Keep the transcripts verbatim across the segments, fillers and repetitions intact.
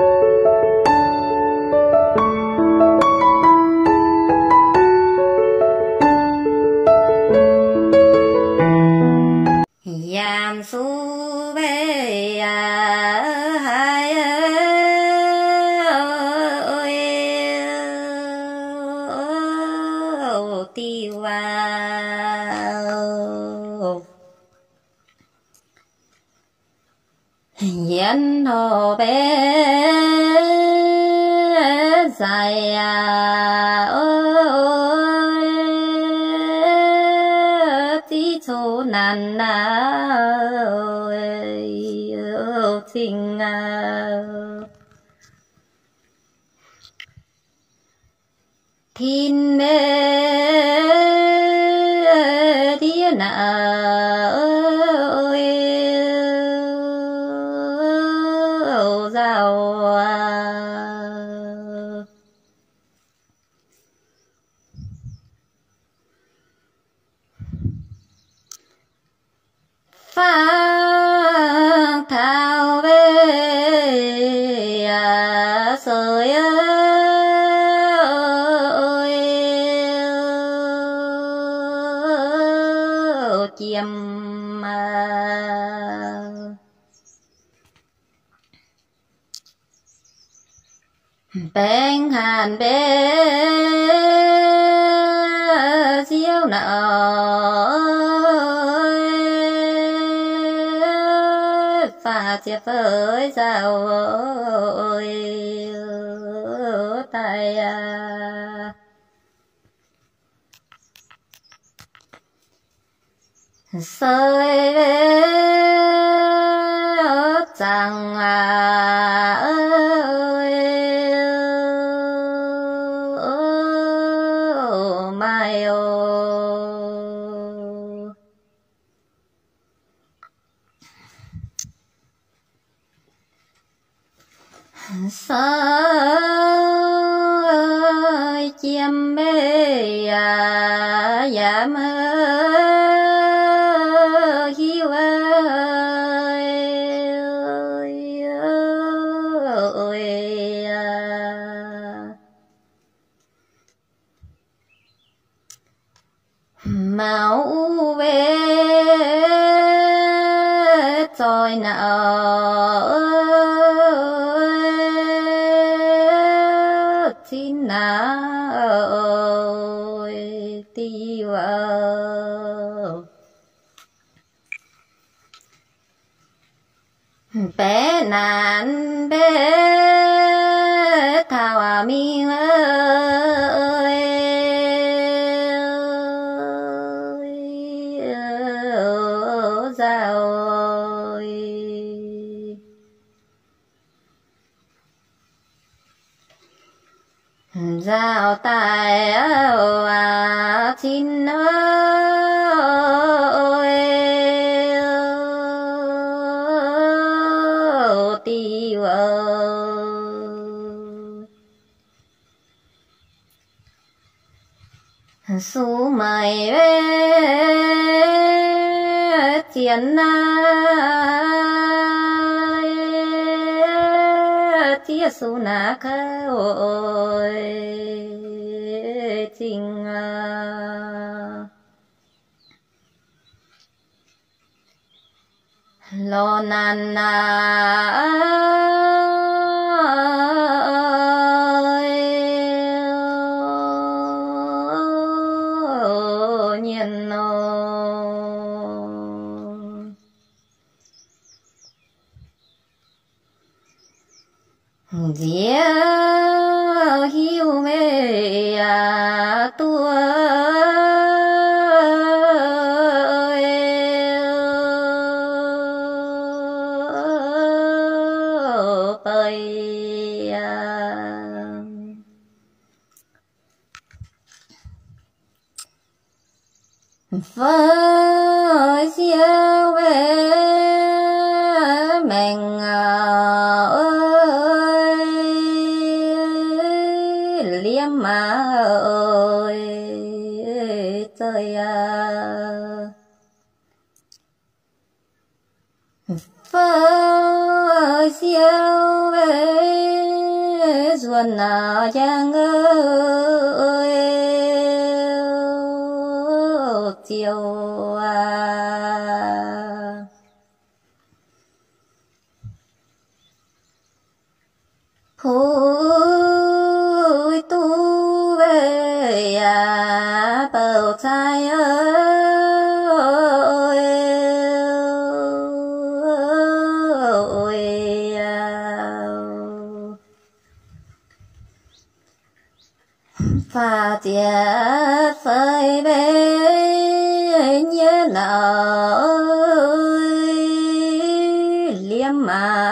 Yam su về hai ơi tiêu vào hiến hồ bé dài ơi tí chỗ nàn ơi tình thiên thiên ơi giàu phang thao về sợi ơi chiêm bèn hàn bê diêu nợ pha chia với giàu ơi tay sơi chẳng ơi mai ô sơi chiêm mê à dạ mơ hiu ơi ơi máu về trôi nợ xin ơi tiêu bé nàn bé thảo à mi ơi giao giao tài à xin ơi tiêu su mày về tiền chia su na ơi tình lo nan ơi nhiên nó dĩa hiu mê à tua bơi với siêu về mình ơi liếm mà ơi trời với siêu về xuân à giang ơi chiều à hối tu về à bầu trai ơi pha tia phơi bên nhớ nợ liếm mà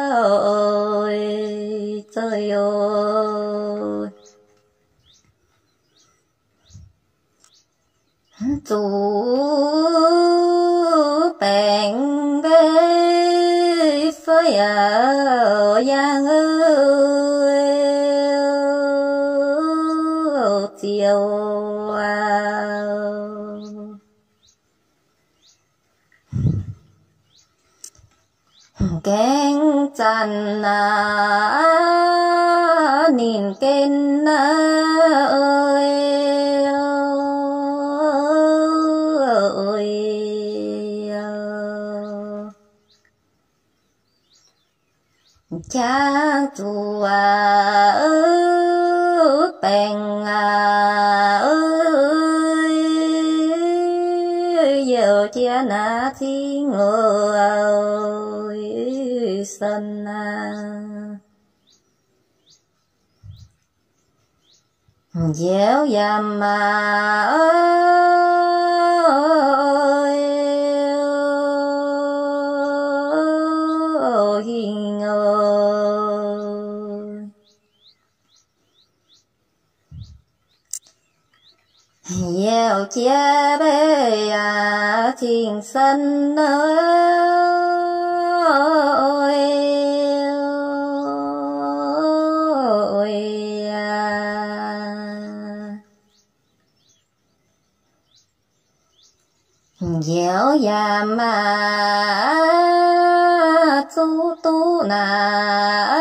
ơi trời ơi chú bèn bê phơi ở giang ơi chiều à kén chăn à nhìn kén ơi ơi cha chùa bèn ơi giờ chia na thi người sân dẻo dầm mà ơi hiền ơi dẻo chia bê à thiên sân ơi dẻo dàm mà tu tu na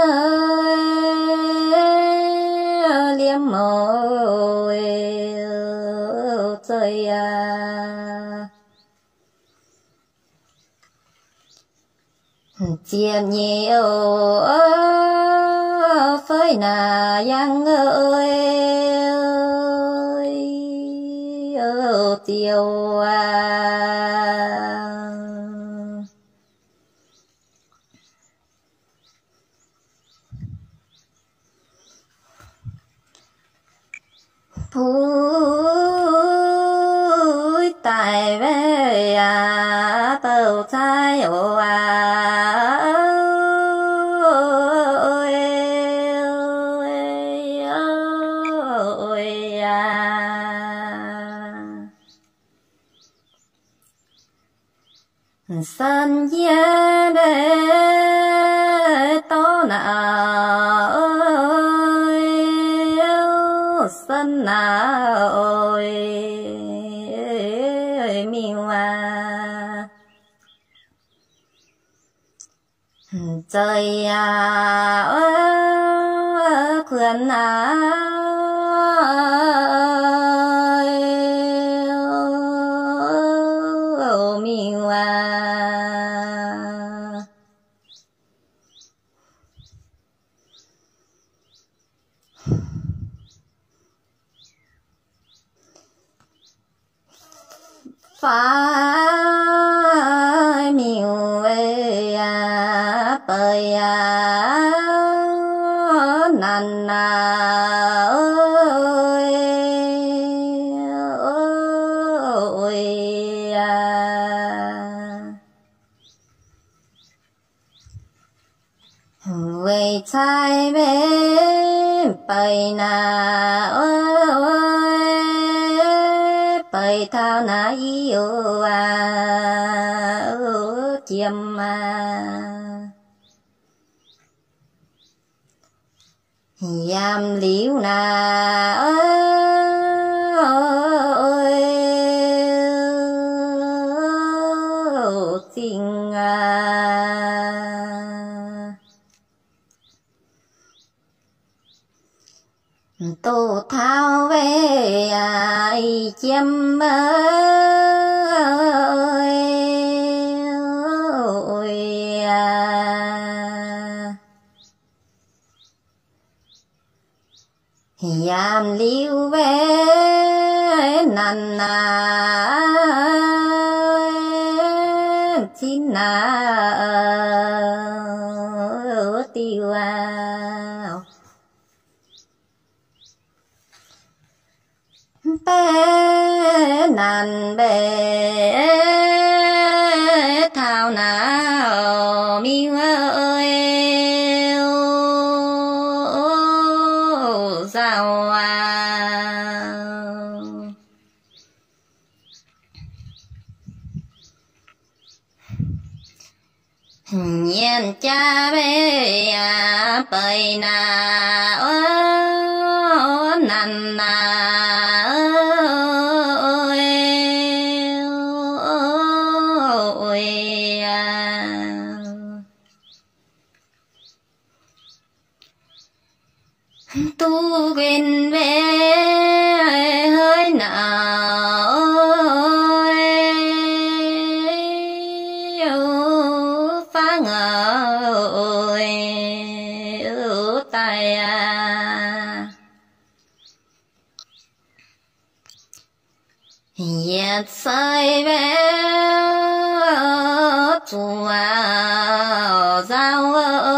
liếm môi trời à chiêm nhiều phơi nà giang ơi tiêu à phúi tại về à bầu thái ồ à ơi ơi ơi à sân gia đê to nà ơi sân nà ơi miêu à trời à ơi khuyên à miêu à phải miêu à bơi à nằn à ơi ơi à về trai bên bơi na ơi bơi thao na yêu à chiêm à yam liu na ơi tình à tu thao về ai chiêm ơi yam liu về nàn nà chín nà tiêu ao bé nàn bé thao nào miu ơi sao à nhiên cha bé à bơi na ơ nàn na tu bên về hơi nào phá ngờ tay à nhiệt say bé chùa giao